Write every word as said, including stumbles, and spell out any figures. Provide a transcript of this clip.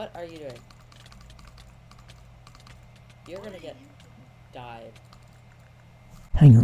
What are you doing? You're gonna get died. Hang